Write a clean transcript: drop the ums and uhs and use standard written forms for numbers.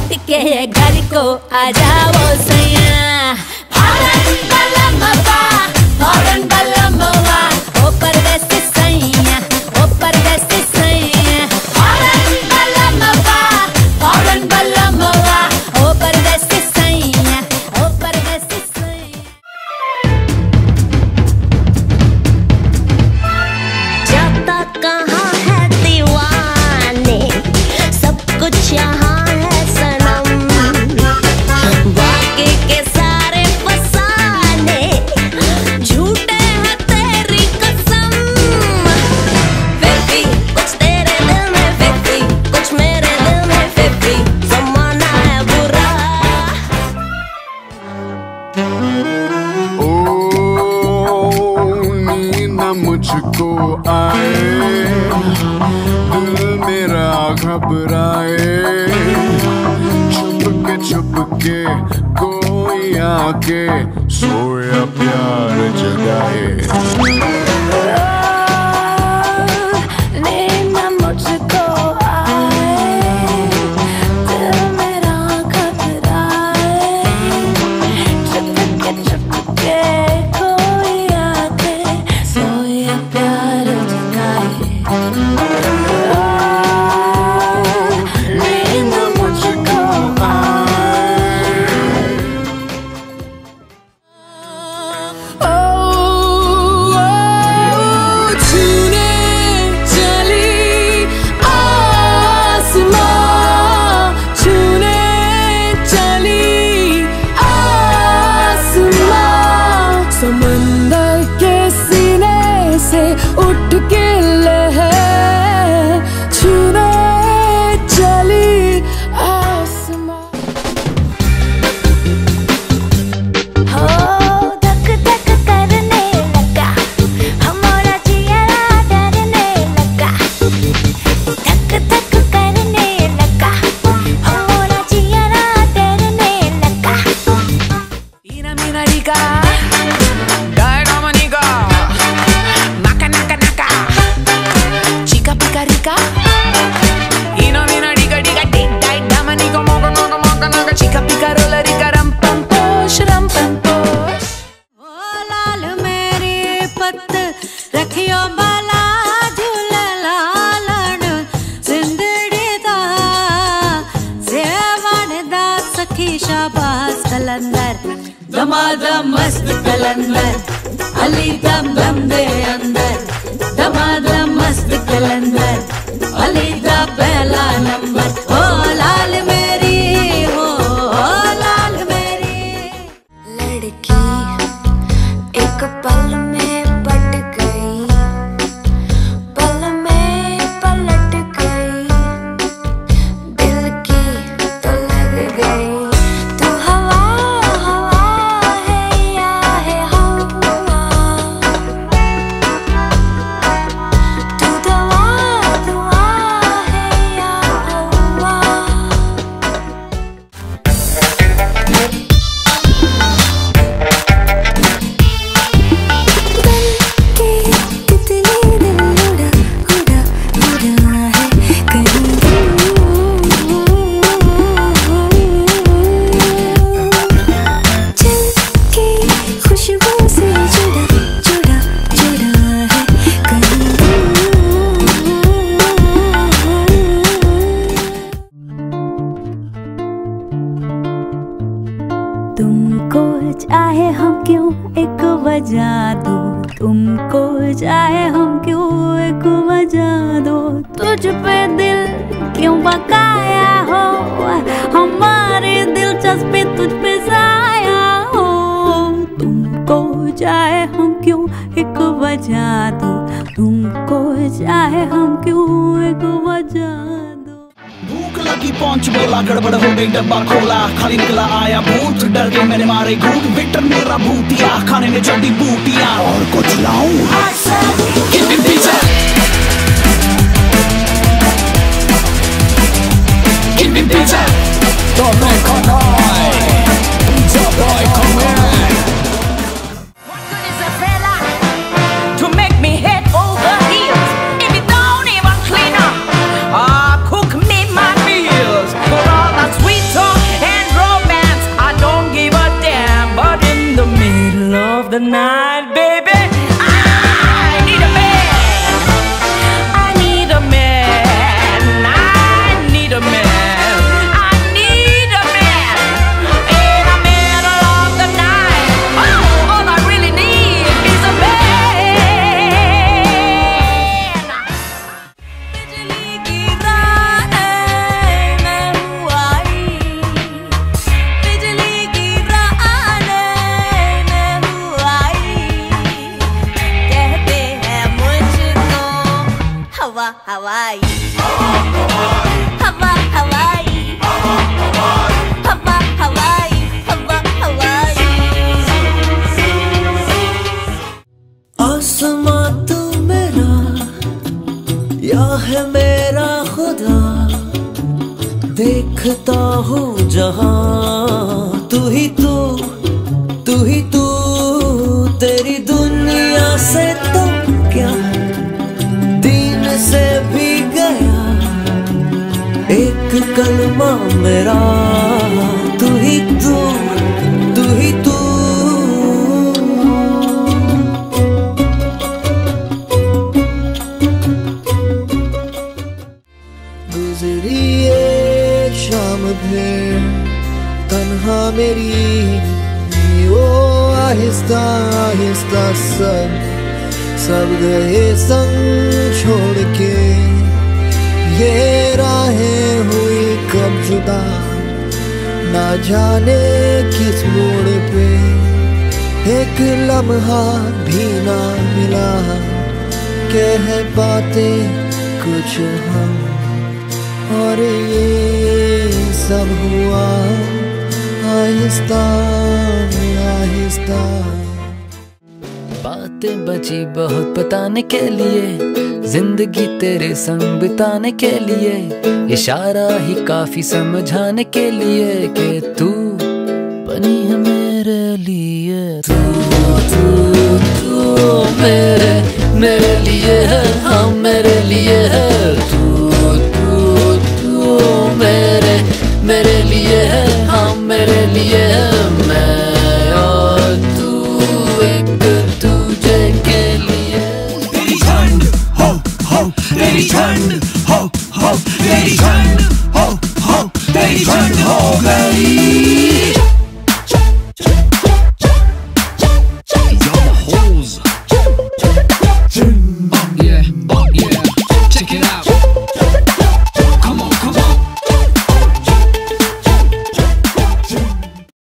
लौट के घर को आ जाओ सैया। फॉरेन बलमवा, फॉरेन बलमवा, ओ परदेसी सैया, ओ परदेसी सैया। फॉरेन बलमवा, फॉरेन बलमवा, ओ परदेसी सैया, ओ परदेसी सैया। जाता कहाँ है दीवाने, सब कुछ यहाँ है सनम। बाकी के सारे फसाने झूठे हैं तेरी कसम। फिर भी कुछ तेरे दिल में, फिर भी कुछ मेरे दिल में, फिर भी जमाना है बुरा। ओ नींद मुझको आए, दिल मेरा घबराए, छुप के कोई आके सोया प्यार जगाए। नींद मुझको आए, दिल मेरा घबराए, छुप के कोई आके सोया प्यार जगाए। नींद मुझको समंदर के सीने से उठ के लहर छूने चली आसमां। हो धक धक करने लगा, हमारा जियरा डरने लगा। धक धक करने लगा, हमारा जियरा डरने लगा। Ina mina rica, dai manica, naka naka naka, chica pica rica. Ina mina rica rica, dai manica, moga moga moga moga, chica pica rola rica, ram pam posh, ram pam posh. ओ लाल मेरी पत रखियो बाला झूले लालन, जिंदड़ी दा सेवान दा सखी शाबाश कलंदर। दमादम मस्त कलंदर, अली दम दम दे अंदर। दमादम मस्त कलंदर, अली दा पहला नंबर। ओ लाल मेरी, ओ लाल मेरी। लड़की एक पल में पट गई, पल में पलट गई, दिल की तो लग गई। तू हवा हवा है या है हवा, तू दवा दुआ है या हवा। खुशबू से जुड़ा जुड़ा जुड़ा है कहीं। तुमको चाहे हम क्यों एक वजह दो, तुमको चाहे हम क्यों एक वजह दो। तुझ पे दिल क्यों बकाया हो, हमारी दिलचस्पी तुझ पे जाया हो। तुमको चाहे हम क्यों एक वजह दो, तुमको चाहे हम क्यों एक वजह दो। भूख लगी पहुंच बोला, गड़बड़ हो गई डब्बा खोला, खाली निकला आया भूत। डर के मैंने मारे घूट, विक्टर मेरा भूतिया, खाने में जड़ी बूटियां। और कुछ लाऊं? Give me pizza, give me pizza। तो मैं कौन है? जो boy come here। What good is a fella to make me head over heels if you don't even clean up? Cook me my meals, put all that sweet क्या है मेरा खुदा, देखता हूँ जहां तू ही तू, तू ही तू, तेरी दुनिया से तो क्या दीन से भी गया एक कलमा मेरा, तू ही तू, तू ही तू। गुजरी एक शाम फिर तन्हा मेरी, ओ आहिस्ता आहिस्ता सब गए संग छोड़ के, ये राहें हुई कब जुदा, ना जाने किस मोड़ पे, एक लम्हा भी ना मिला, कह पाते कुछ हम, और ये सब हुआ आहिस्ता आहिस्ता। बातें बची बहुत बताने के लिए, जिंदगी तेरे संग बिताने के लिए, इशारा ही काफी समझाने के लिए कि तू बनी है मेरे लिए, तू तू तू मेरे लिए है, हाँ मेरे लिए है, तू मेरे लिए है, हाँ मेरे लिए है, मैं और तू एक दूजे के लिए। तेरी ठंड हो तेरी ठंड हो तेरी ठंड हो तेरी ठंड हो गई।